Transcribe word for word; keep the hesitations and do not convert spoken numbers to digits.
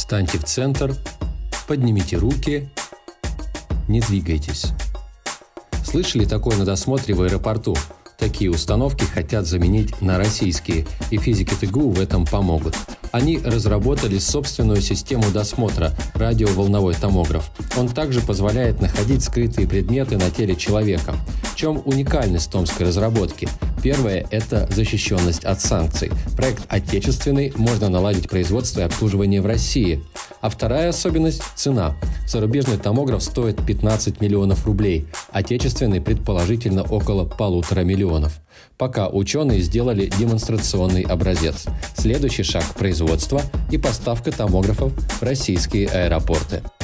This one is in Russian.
Встаньте в центр, поднимите руки, не двигайтесь. Слышали такое на досмотре в аэропорту? Такие установки хотят заменить на российские, и физики ТГУ в этом помогут. Они разработали собственную систему досмотра – радиоволновой томограф. Он также позволяет находить скрытые предметы на теле человека. В чем уникальность томской разработки? Первое – это защищенность от санкций. Проект отечественный, можно наладить производство и обслуживание в России. А вторая особенность – цена. Зарубежный томограф стоит пятнадцать миллионов рублей, отечественный предположительно около полутора миллионов. Пока ученые сделали демонстрационный образец. Следующий шаг – производство и поставка томографов в российские аэропорты.